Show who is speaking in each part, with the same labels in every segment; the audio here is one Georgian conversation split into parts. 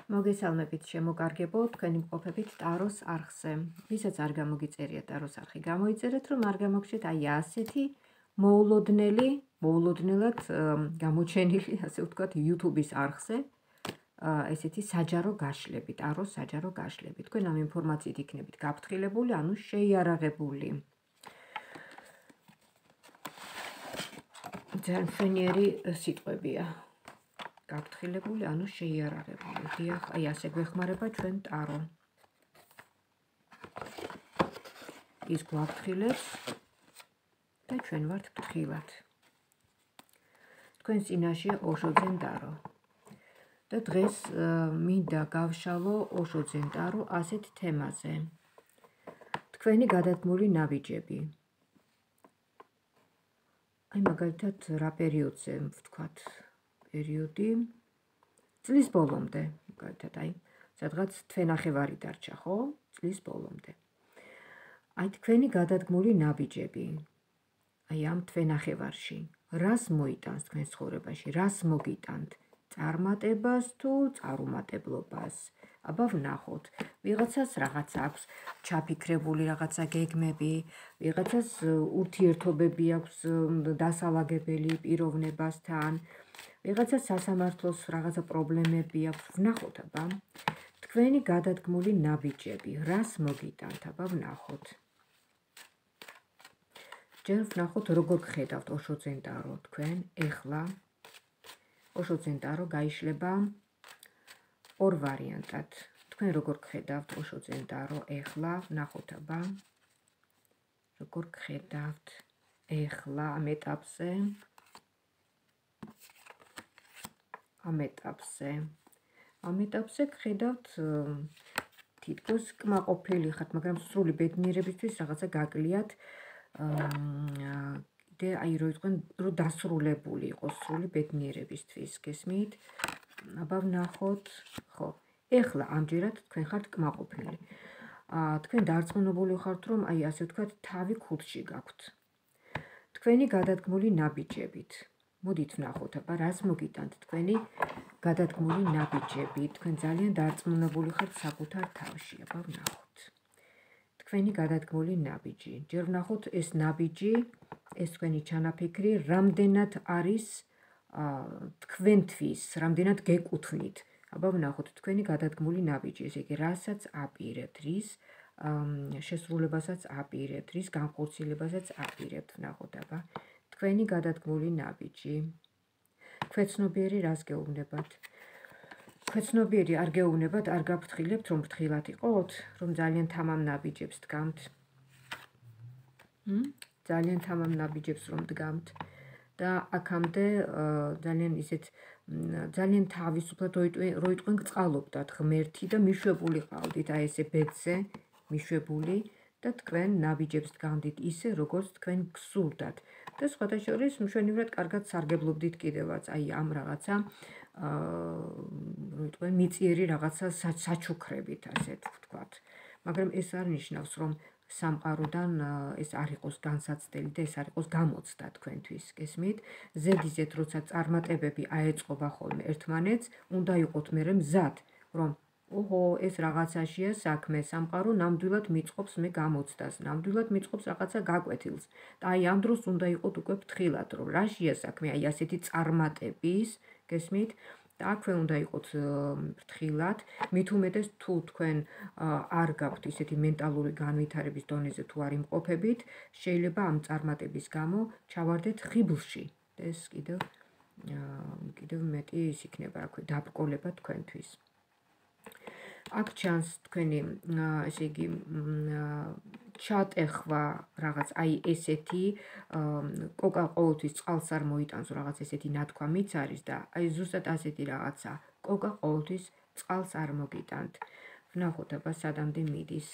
Speaker 1: მოგესალმებით შემოკარგებო, თქვენი მყოფებით ტაროს არხზე. ვისაც არ გამოგიწერია ტაროს არხი, გამოიწერეთ, რომ არ გამოგჩეთ აი ასეთი მოულოდნელად გამოჩენილი, ასე ვთქვათ, YouTube-ის არხზე, ესეთი საჯარო გაშლები, ტაროს საჯარო გაშლები. თქვენ ამ ინფორმაციით იქნებით გაფრთხილებული, ანუ შეიარაღებული. ძალიან მშვენიერი სიტყვებია. გაფრთხილებული, ანუ შეიარაღებული. დიახ, აი ასე გვეხმარება ჩვენ ტარო. ის გვაფრთხილებს და ჩვენ ვართ ფრთხილად. თქვენ წინაშეა ოშოძენ ტარო. და დღეს მინდა გავშალო ოშოძენ ტარო ასეთ თემაზე. თქვენი გადადგმული ნაბიჯები. აი მაგალითად რა პერიოდზე ვთქვათ, პერიოდი წლის ბოლომდე, მაგალითად აი სადღაც თვენახევარი დარჩა, ხო? წლის ბოლომდე. აი თქვენი გადადგმული ნაბიჯები. აი ამ თვენახევარში, რას მოიტანს თქვენ ცხოვრებაში, რას მოგიტანთ? წარმატებას თუ წარუმატებლობას? აბა ვნახოთ. ვიღაცას რაღაც აქვს ჩაფიქრებული რაღაცა გეგმები, ვიღაცას ურთიერთობები აქვს დასალაგებელი პიროვნებასთან, ვიღაცას სასამართლოს რაღაცა პრობლემები აქვს. ვნახოთ აბა. თქვენი გადადგმული ნაბიჯები, რას მოგიტანთ? აბა ვნახოთ. ჯერ ვნახოთ როგორ გხედავთ ოშოძენ ტარო თქვენ ეხლა. ოშოძენ ტარო გაიშლება ორ ვარიანტად. თქვენ როგორ გხედავთ ოშოძენ ტარო ეხლა, ვნახოთ აბა. როგორ გხედავთ ეხლა ამ ეტაპზე. ამ ეტაპზე გხედავთ თითქოს კმაყოფილი ხართ, მაგრამ სრული ბედნიერებისთვის რაღაცა გაკლიათ. კიდე აი რო იყვნენ, რომ დასრულებული იყოს სრული ბედნიერებისთვის, გესმით? აბა ვნახოთ, ხო. ეხლა ამჯერად თქვენ ხართ კმაყოფილი. თქვენ დარწმუნებული ხართ, რომ აი ასე ვთქვათ, თავი ქუდში გაქვთ. თქვენი გადადგმული ნაბიჯებით. მოდით ვნახოთ, აბა რას მოგიტანთ თქვენი გადადგმული ნაბიჯები. თქვენ ძალიან დარწმუნებული ხართ საკუთარ თავში, აბა ვნახოთ. თქვენი გადადგმული ნაბიჯი. ჯერ ვნახოთ ეს ნაბიჯი, ეს თქვენი ჩანაფიქრი, რამდენად არის თქვენთვის, რამდენად გეკუთვნით. აბა ვნახოთ თქვენი გადადგმული ნაბიჯი, ესე იგი, რასაც აპირებთ, რის შესრულებასაც აპირებთ, რის განხორციელებასაც აპირებთ. ვნახოთ აბა. თქვენი გადადგმული ნაბიჯი. ქვეცნობიერი რას გეუბნებათ? ქვეცნობიერი არ გეუბნებათ, არ გაფრთხილებთ, რომ ფრთხილად იყოთ, რომ ძალიან თამამ ნაბიჯებს დგამთ. ძალიან თამამ ნაბიჯებს რომ დგამთ და აქამდე ძალიან თავისუფლად რო იტყვენ გწყალობდათ ღმერთი და მიშვებული ყავდით აი ესე ბედზე მიშვებული და თქვენ ნაბიჯებს დგამდით ისე როგორც თქვენ გსურდათ და სხვათა შორის მშვენივრად კარგად სარგებლობდით კიდევაც აი ამ რაღაცა რო იტყვენ მიწიერი რაღაცა საჩუქრებით ასეთ ვთქვათ. მაგრამ ეს არ ნიშნავს რომ სამყაროდან ეს არ იყოს განსაცდელი და ეს არ იყოს გამოცდა თქვენთვის, გესმით? ზედიზედ როცა წარმატებები აეწყობა ხოლმე ერთმანეთს, უნდა იყოთ მერე მზად, რომ ეს რაღაცაშია საქმე, სამყარო ნამდვილად მიწყობს მე გამოცდას, ნამდვილად მიწყობს რაღაცა გაკვეთილს. და აი ამ დროს უნდა იყოთ უკვე ფრთხილად, რომ რაშია საქმე, აი ასეთი წარმატების, გესმით? და აქვე უნდა იყოთ ფრთხილად, მით უმეტეს თუ თქვენ არ გაქვთ ისეთი მენტალური განვითარების დონეზე თუ არ იმყოფებით, შეიძლება ამ წარმატების გამო ჩავარდეთ ხიბლში. ეს კიდევ მეტი ის იქნება, აქვე დაბრკოლება თქვენთვის. აქ ჩანს თქვენი, ესე იგი, ჩატეხვა რაღაც აი ესეთი კოკა ყოველთვის წყალს არ მოიტანს, რაღაც ესეთი ნათქვამიც არის და აი ზუსტად ასეთი რაღაცა კოკა ყოველთვის წყალს არ მოგიტანთ. ვნახოთ აბა სადამდე მიდის.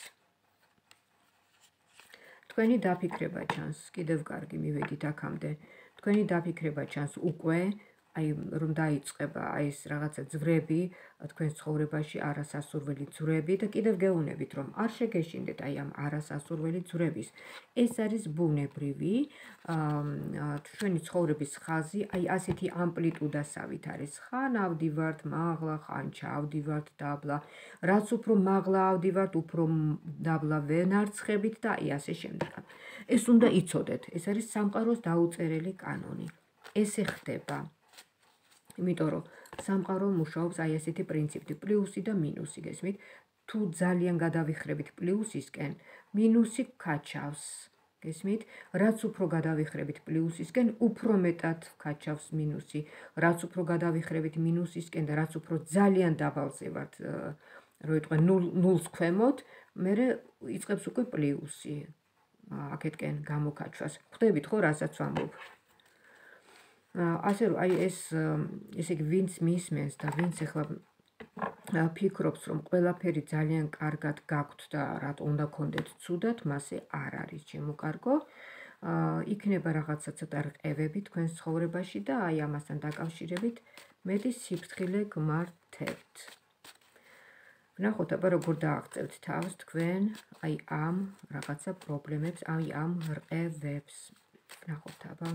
Speaker 1: თქვენი დაფიქრება ჩანს, კიდევ კარგი მივედით აქამდე. თქვენი დაფიქრება ჩანს უკვე აი რომ დაიწყება აი ეს რაღაცა ძვრები თქვენს ცხოვრებაში, არასასურველი ძვრები და კიდევ გეუბნებით, რომ არ შეგეშინდეთ აი ამ არასასურველი ძვრების. ეს არის ბუნებრივი ჩვენი ცხოვრების ხაზი, აი ასეთი ამპლიტუდასავით არის. ხან ავდივართ მაღლა, ხან ჩავდივართ დაბლა. რაც უფრო მაღლა ავდივართ, უფრო დაბლა ვენარცხებით და აი ასე შემდეგ. ეს უნდა იცოდეთ, ეს არის სამყაროს დაუწერელი კანონი. ესე ხდება. იმიტომ რომ სამყარო მუშაობს აი ასეთი პრინციპით, პლუსი და მინუსი, გესმით? თუ ძალიან გადავიხრებით პლუსისკენ, მინუსი ქაჩავს. გესმით? რაც უფრო გადავიხრებით პლუსისკენ, უფრო მეტად ქაჩავს მინუსი. რაც უფრო გადავიხრებით მინუსისკენ და რაც უფრო ძალიან დაბალზე ვართ, რო იტყვენ ნულს ქვემოთ, მერე იწყებს უკვე პლუსი. აქეთკენ გამოკაჩვას. ხვდებით ხო, რასაც ვამბობ? ასე რომ აი ესე იგი ვინც მისმენს და ვინც ახლა ფიქრობს, რომ ყველაფერი ძალიან კარგად გაქვთ და რატო უნდა გქონდეთ ცუდად, მასე არ არის შემოკარგო. იქნება რაღაცა ცოტა რყევები თქვენს ცხოვრებაში და აი ამასთან დაკავშირებით მეტი სიფრთხილე გმართებთ. ვნახოთ აბა როგორ დააღწევთ თავს თქვენ აი ამ რაღაცა პრობლემებს, აი ამ რყევებს. ვნახოთ აბა.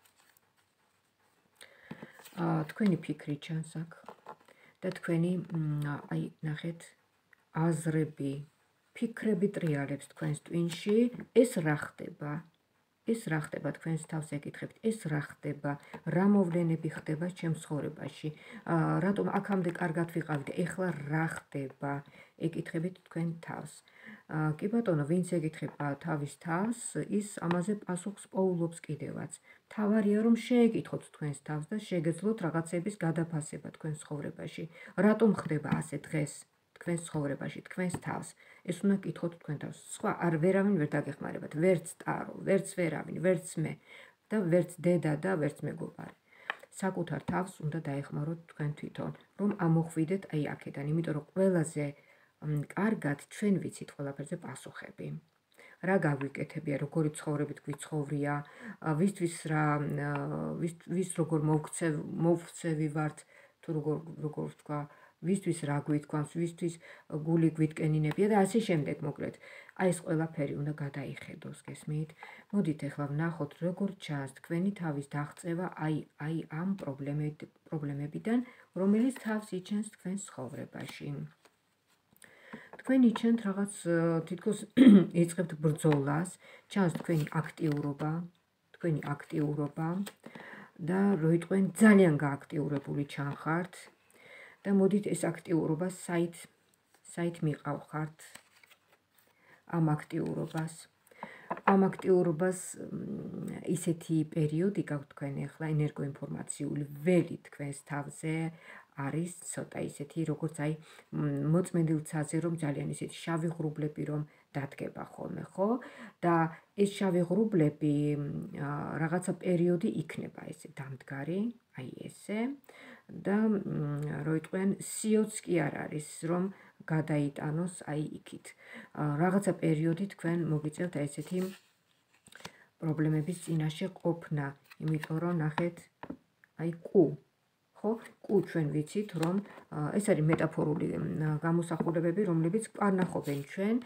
Speaker 1: თქვენი ფიქრი ჩანს აქ და თქვენი აი ნახეთ აზრები, ფიქრები ტრიალებს თქვენს ტვინში, ეს რა ხდება? ეს რა ხდება თქვენს თავს ეკითხებთ, ეს რა ხდება? რა მოვლენები ხდება ჩემს ცხოვრებაში? რატომ აქამდე კარგად ვიყავით, ეხლა რა ხდება? ეკითხებით თქვენ თავს. კი ბატონო, ვინც ეკითხება თავის თავს, ის ამაზე პასუხს პოულობს კიდევაც. თავარია რომ შეეკითხოთ თქვენს თავს და შეგეძლოთ რაღაცების გადაფასება თქვენს ცხოვრებაში. რატომ ხდება ასე დღეს თქვენს ცხოვრებაში, თქვენს თავს? ეს უნდა კითხოთ თქვენ თავს. სხვა არ ვერავინ ვერ დაგეხმარებათ, ვერც ტარო, ვერც ვერავინ, ვერც მე და ვერც დედა და ვერც მეგობარი. საკუთარ თავს უნდა დაეხმაროთ თქვენ თვითონ, რომ ამოხვიდეთ აი აქედან, იმიტომ რომ ყველაზე კარგად ჩვენ ვიცით ყველაფერზე პასუხები. რა გაგვიკეთებია, როგორი ცხოვრებით გვიცხოვრია, ვის როგორ მოვქცევი ვართ, თუ როგორ ვთქვა, ვისთვის რა გვითქვამს, ვისთვის გული გვიტკენინებია და ასე შემდეგ, მოკლედ. აი ეს ყველაფერი უნდა გადაიხედოს, გესმით? მოდით ახლა ვნახოთ, როგორ ჩანს თქვენი თავის დაღწევა აი ამ პრობლემებიდან, რომელიც თავს იჩენს თქვენს ცხოვრებაში. თქვენ იჩენთ რაღაც თითქოს იწყებთ ბრძოლას, ჩანს თქვენი აქტიურობა და რო იტყვენ ძალიან გააქტიურებული ჩანხართ და მოდით ეს აქტიურობა საით მიყავხართ ამ აქტიურობას. ამ აქტიურობას ისეთი პერიოდი გაქვთ თქვენ ახლა ენერგოინფორმაციული ველი თქვენს თავზე არის ცოტა ისეთი, როგორც აი მოწმენდილ ცაზე, რომ ძალიან ისეთი შავი ღრუბლები რომ დადგება ხოლმე, ხო? და ეს შავი ღრუბლები რაღაცა პერიოდი იქნება ესე დამდგარი, აი ესე და რო იტყვენ სიოც კი არ არის, რომ გადაიტანოს აი იქით. რაღაცა პერიოდი თქვენ მოგიწევთ აი ესეთი პრობლემების წინაშე ყოფნა, იმიტომ რომ ნახეთ აი კუ ჩვენ ვიცით, რომ ეს არის მეტაფორული გამოსახულებები, რომლებიც პარნახობენ ჩვენ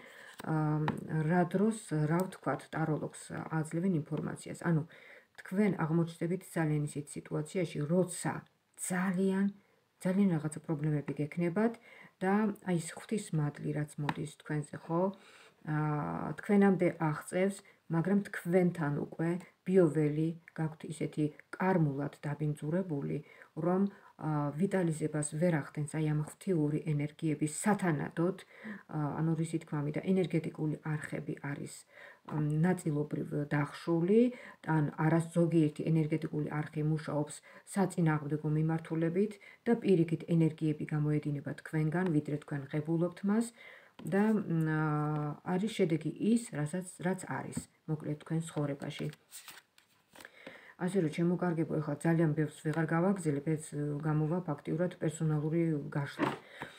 Speaker 1: რა დროს, რა ვთქვათ, ტაროლოგს აძლევენ ინფორმაციას. ანუ თქვენ აღმოჩნდებით ძალიან ისეთ სიტუაციაში, როცა ძალიან რაღაცა პრობლემები გექნებათ და აი ეს ღვთისმადლი რაც მოდის თქვენზე, ხო? თქვენამდე აღწევს, მაგრამ თქვენთან უკვე ბიოველი გაქვთ ისეთი კარმულად დაბინძურებული, რომ ვიტალიზებას ვერ ახდენს აი ამ ღვთიური ენერგიების სათანადოდ, ანუ რისი თქმამი და ენერგეტიკული არხები არის ნაწილობრივ დახშული, ან ზოგიერთი ენერგეტიკული არხი მუშაობს საწინააღმდეგო მიმართულებით და პირიქით ენერგიები გამოედინება თქვენგან, ვიდრე თქვენ ღებულობთ მას და არის შედეგი ის, რაც არის, მოკლედ თქვენ ცხოვრებაში. ასე რომ შემოკარგებო, ახლა ძალიან ბევრს ვეღარ გავაგზელებ, ეს გამოვა ფაქტიურად პერსონალური გაშლა.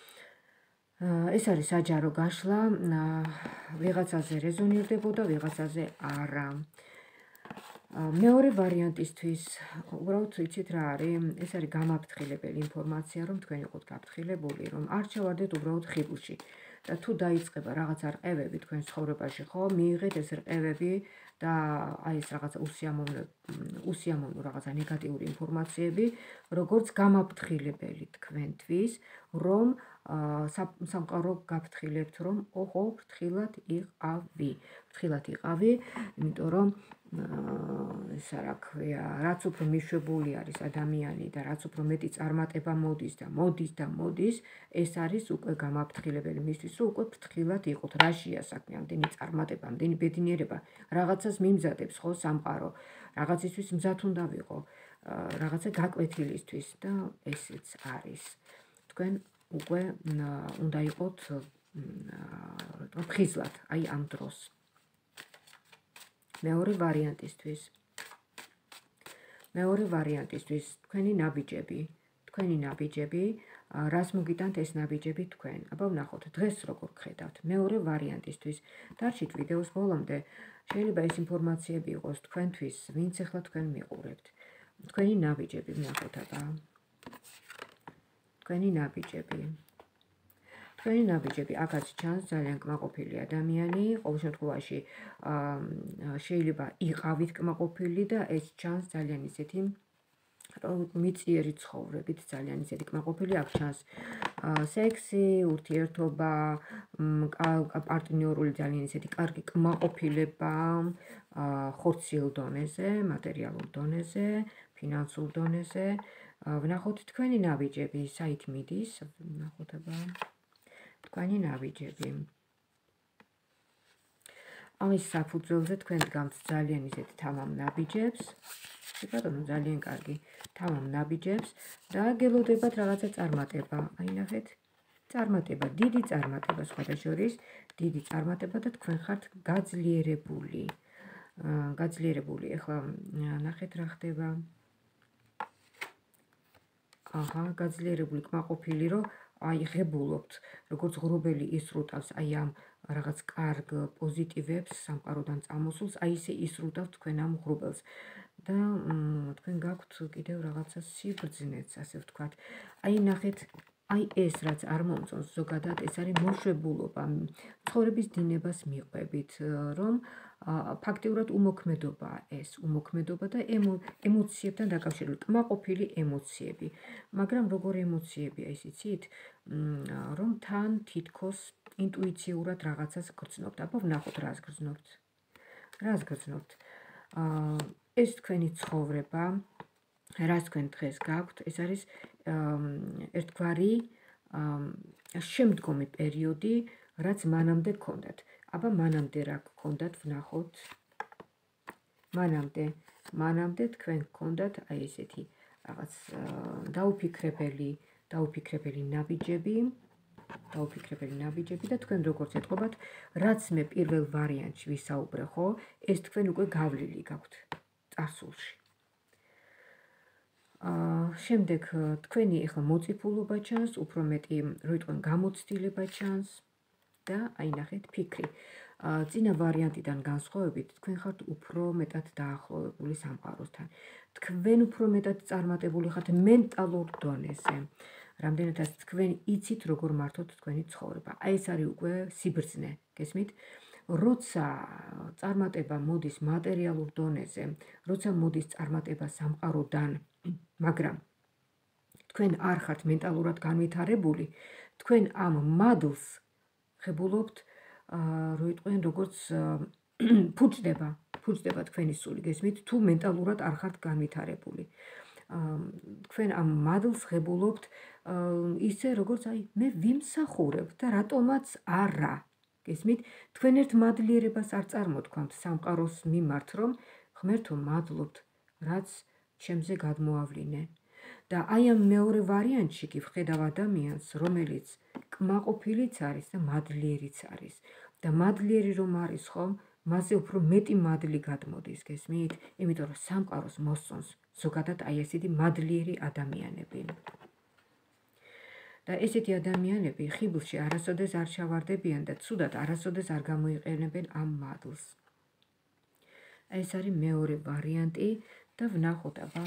Speaker 1: ეს არის საჯარო გაშლა, ვიღაცაზე რეზონირდებოდა, ვიღაცაზე არა. მეორე ვარიანტისთვის უბრალოდ იცით რა არის, ეს არის გამაფრთხილებელი ინფორმაცია, რომ თქვენ იყოთ გაფრთხილებული, რომ არ ჩავარდეთ უბრალოდ ხიბლში. და თუ დაიწყება რაღაცა რყევები თქვენ ცხოვრებაში, ხო, მიიღეთ ეს რყევები და აი ეს რაღაცა უსიამოვნო რაღაცა ნეგატიური ინფორმაციები, როგორც გამაფრთხილებელი თქვენთვის, რომ სამყარო გაფრთხილებთ, რომ ოღო ფრთხილად იყავი, იმიტომ რომ ისა რა ქვია, რაც უფრო მიშვებული არის ადამიანი და რაც უფრო მეტი წარმატება მოდის და მოდის, ეს არის უკვე გამაფრთხილებელი მისთვის, რომ უკვე ფრთხილად იყოთ. რაშია საქმე, ამდენი წარმატება, ამდენი ბედნიერება, რაღაცას მიმზადებს ხო სამყარო, რაღაცისთვის მზად უნდა ვიყო, რაღაცა გაკვეთილისთვის და ესეც არის. თქვენ უკვე უნდა იყოთ ხიზლად, აი ამ დროს. მეორე ვარიანტისთვის თქვენი ნაბიჯები, რას მოგიტანთ ეს ნაბიჯები თქვენ? აბა ვნახოთ დღეს როგორ გხედავთ. მეორე ვარიანტისთვის დარჩით ვიდეოს ბოლომდე. შეიძლება ეს ინფორმაციები იყოს თქვენთვის, ვინც ახლა თქვენ მიყურებთ. თქვენი ნაბიჯები ვნახოთ აბა. თქვენი ნაბიჯები, აქაც ჩანს ძალიან კმაყოფილი ადამიანი, ყოველ შემთხვევაში შეიძლება იყავით კმაყოფილი და ეს ჩანს ძალიან ისეთი მიწიერი ცხოვრებით, ძალიან ისეთი კმაყოფილი, აქ ჩანს სექსი, ურთიერთობა, პარტნიორული ძალიან ისეთი კარგი კმაყოფილება, ხორციელ დონეზე, მატერიალურ დონეზე, ფინანსურ დონეზე. ვნახოთ თქვენი ნაბიჯები, საით მიდის, ვნახოთ აბა. თქვენი ნაბიჯები. ამის საფუძველზე თქვენ დგამთ ძალიან ისეთ თამამ ნაბიჯებს, ბატონო, ძალიან კარგი თამამ ნაბიჯებს და გელოდებათ რაღაცა წარმატება. აი ნახეთ, წარმატება, დიდი წარმატება სხვადასხვა, დიდი წარმატება და თქვენ ხართ გაძლიერებული. ეხლა ნახეთ რა ხდება. გაძლიერებული კმაყოფილი, რომ აი ღებულობთ, როგორც ღრუბელი ისრუტავს აი ამ რაღაც კარგ პოზიტივებს სამყაროდან წამოსულს, აი ისე ისრუტავთ თქვენ ამ ღრუბელს და თქვენ გაქვთ კიდევ რაღაცა სიბრძნეც, ასე ვთქვათ. აი ნახეთ, აი ეს რაც არ მომწონს ზოგადად, ეს არის მოშვებულობა, ცხოვრების დინებას მიყვებით, რომ ფაქტიურად უმოქმედობაა ეს, უმოქმედობა და ემოციებთან დაკავშირებული, კმაყოფილი ემოციები. მაგრამ როგორი ემოციებია ის იცით, რომ თან თითქოს ინტუიციურად რაღაცას გრძნობთ. აბა ვნახოთ რას გრძნობთ. ეს თქვენი ცხოვრება, რას თქვენ დღეს გაქვთ, ეს არის ერთგვარი შემდგომი პერიოდი, რაც მანამდე გქონდათ. აბა მანამდე რა გქონდათ, ვნახოთ. მანამდე თქვენ გქონდათ აი ესეთი რაღაც დაუფიქრებელი ნაბიჯები და თქვენ როგორც ეთყობათ, რაც მე პირველ ვარიანტში ვისაუბრე, ხო, ეს თქვენ უკვე გავლილი გაქვთ წარსულში. შემდეგ თქვენი ახლა მოწიფულობა ჩანს, უფრო მეტი რო იტყვენ გამოცდილება ჩანს და აი ნახეთ ფიქრი. წინა ვარიანტიდან განსხვავებით, თქვენ ხართ უფრო მეტად დაახლოვებული სამყაროსთან. თქვენ უფრო მეტად წარმატებული ხართ მენტალურ დონეზე. რამდენადაც თქვენ იცით როგორ მართოთ თქვენი ცხოვრება. აი ეს არის უკვე სიბრძნე, გესმით? როცა წარმატება მოდის მატერიალურ დონეზე, როცა მოდის წარმატება სამყაროდან, მაგრამ თქვენ არ ხართ მენტალურად განვითარებული, თქვენ ამ მადლს ხებულობთ, რო იტყვიან როგორც ფუჭდება თქვენი სული, გესმით? თუ მენტალურად არ ხართ განვითარებული. თქვენ ამ მადლს ღებულობთ ისე როგორც აი მე ვიმსახურებ და რატომაც არა, გესმით? თქვენ ერთ მადლიერებას არ წარმოთქვამთ სამყაროს მიმართ, რომ ღმერთო მადლობთ, რაც ჩემზე გადმოავლინე. და აი ამ მეორე ვარიანტში კი ვხედავ ადამიანს, რომელიც კმაყოფილიც არის და მადლიერიც არის. და მადლიერი რომ არის ხომ, მასზე უფრო მეტი მადლი გადმოდის, გესმით? იმიტომ რომ სამყაროს მოსწონს ზოგადად აი ესეთი მადლიერი ადამიანები. და ესეთი ადამიანები ხიბლში არასოდეს არ ჩავარდებიან და ცუდად არასოდეს არ გამოიყენებენ ამ მადლს. ეს არის მეორე ვარიანტი და ვნახოთ აბა.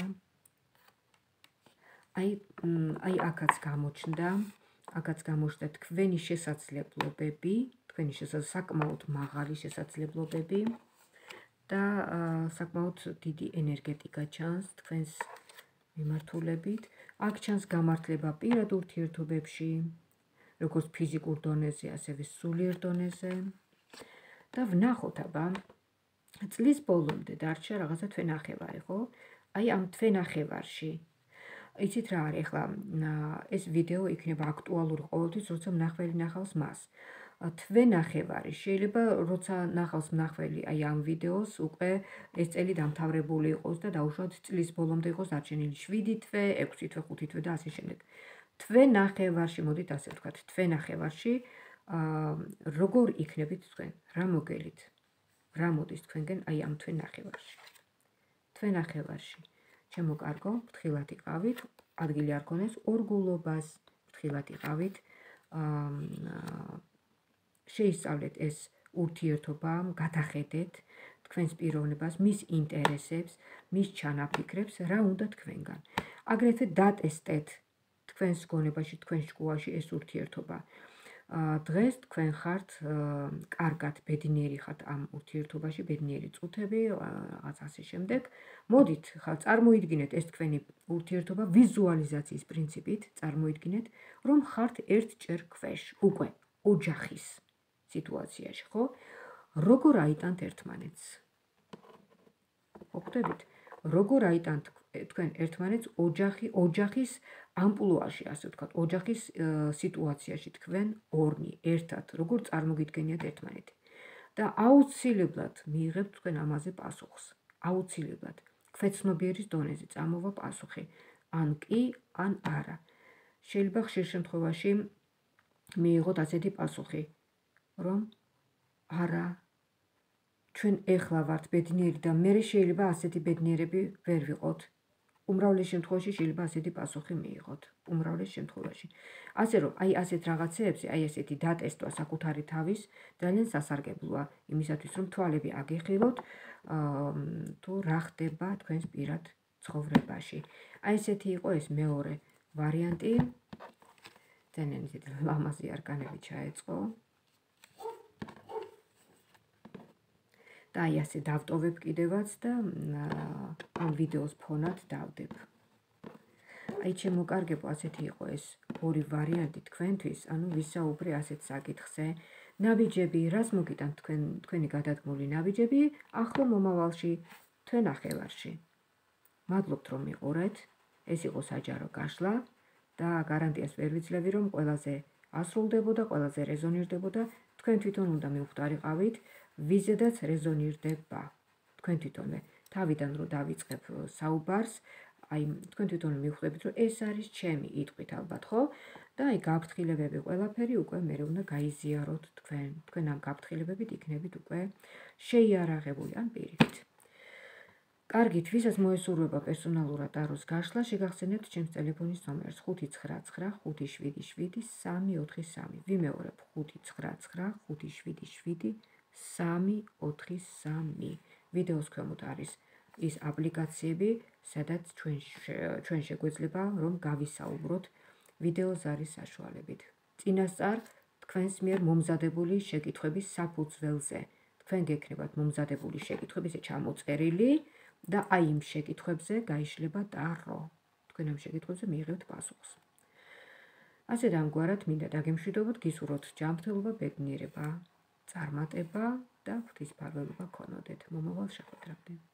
Speaker 1: აი აქაც გამოჩნდა თქვენი შესაძლებლობები, საკმაოდ მაღალი შესაძლებლობები და საკმაოდ დიდი ენერგეტიკა ჩანს თქვენს მიმართულებით. აქ ჩანს გამართლება პირად ურთიერთობებში, როგორც ფიზიკურ დონეზე, ასევე სულიერ დონეზე. და ვნახოთ აბა, წლის ბოლომდე დარჩა რაღაცა თვენახევარი, ხო? აი ამ თვენახევარში იცით რა არის, ახლა ეს ვიდეო იქნება აქტუალური ყოველთვის, როცა მნახველი ნახავს მას. თვენახევარი შეიძლება, როცა ნახავს მნახველი აი ამ ვიდეოს, უკვე ეს წელი დამთავრებული იყოს და დაუშვათ წლის ბოლომდე იყოს დარჩენილი 7 თვე, 6 თვე, 5 თვე და ასე შემდეგ. თვენახევარში, მოდით ასე ვთქვათ, თვენახევარში როგორ იქნებით თქვენ? რა მოგელით? რა მოდის თქვენგან აი ამ თვენახევარში? თვენახევარში ჩემო კარგო, ფრთხილად იყავით, ადგილი არ გქონდეს ორგულობას, ფრთხილად იყავით, შეისწავლეთ ეს ურთიერთობა, გადახედეთ თქვენს პიროვნებას, მის ინტერესებს, მის ჩანაფიქრებს, რა უნდა თქვენგან. აგრეთვე დატესტეთ თქვენს გონებაში, თქვენს შკუაში ეს ურთიერთობა. დღეს თქვენ ხართ კარგად ბედნიერი ხართ ამ ურთიერთობაში, ბედნიერი წუთები, რაღაც ასე შემდეგ. მოდით, წარმოიდგინეთ ეს თქვენი ურთიერთობა ვიზუალიზაციის პრინციპით, წარმოიდგინეთ, რომ ხართ ერთჯერ ქვეშ, უკვე ოჯახის სიტუაციაში, ხო? როგორ აიტანთ ერთმანეთს? ხვდებით? როგორ აიტანთ თქვენ ერთმანეთს ოჯახის ამპლუაში, ასე ვთქვათ, ოჯახის სიტუაციაში თქვენ ორნი ერთად, როგორ წარმოგიდგენიათ ერთმანეთი. და აუცილებლად მიიღებთ თქვენ ამაზე პასუხს. აუცილებლად. ქვეცნობიერის დონეზე წამოვა პასუხი. ან კი, ან არა. შეიძლება ხშირ შემთხვევაში მიიღოთ ასეთი პასუხი, რომ არა, ჩვენ ეხლა ვართ ბედნიერი და მე შეიძლება ასეთი ბედნიერები ვერ ვიყოთ. უმრავლეს შემთხვევაში შეიძლება ასეთი პასუხი მიიღოთ. უმრავლეს შემთხვევაში. ასე რომ, აი ასეთ რაღაცეებზე, აი ესეთი დატესტვა საკუთარი თავის ძალიან სასარგებლოა იმისათვის, რომ თვალები აგეხილოთ, თუ რა ხდება თქვენს პირად ცხოვრებაში. აი ესეთი იყო ეს მეორე ვარიანტი. ძალიან ისეთი ლამაზი არკანები ჩაეწყო. და აი ასე დავტოვებ კიდევაც და ამ ვიდეოს ფონად დავდებ. აი ჩემო კარგებო, ასეთი იყო ეს ორი ვარიანტი თქვენთვის, ანუ ვისაუბრე ასეთ საკითხზე. ნაბიჯები, რას მოგიტანთ თქვენი გადადგმული ნაბიჯები ახლო მომავალში, თვენახევარში. მადლობთ რომ მიყურეთ, ეს იყო საჯარო გაშლა და გარანტიას ვერ ვიძლევი რომ ყველაზე ასრულდებოდა, ყველაზე რეზონირდებოდა, თქვენ თვითონ უნდა მიუხვდარიყავით, ვიზედაც რეზონირდება. თქვენ თვითონვე თავიდან რომ დავიწყებ საუბარს, აი თქვენ თვითონ მივხვდებით რომ ეს არის ჩემი იტყვით ალბათ, ხო? და აი გაფრთხილებები ყველაფერი უკვე მე უნდა გაიზიაროთ თქვენ. თქვენ ამ გაფრთხილებებით იქნებით უკვე შეიარაღებული ან პირიქით. კარგით, ვისაც მოესურვება პერსონალურად ტაროს გაშლა, შეგახსენებთ ჩემს ტელეფონის ნომერს 599-577-343. ვიმეორებ 599-577-343. ვიდეოს ქვემოთ არის ის აპლიკაციები, სადაც ჩვენ შეგვეძლება რომ გავისაუბროთ ვიდეო ზარის საშუალებით. წინასწარ თქვენს მიერ მომზადებული შეკითხვების საფუძველზე. თქვენ გექნებათ მომზადებული შეკითხვები ჩამოწერილი და აი იმ შეკითხვებზე გაიშლება ტარო. თქვენ ამ შეკითხვებზე მიიღებთ პასუხს. ასე დამგვარად მინდა დაგემშვიდობოთ, გისურვოთ ჯანმრთელობა, ბედნიერება, წარმატება და ღვთისმფარველობა გქონოდეთ. მომავალ შეხვედრამდე.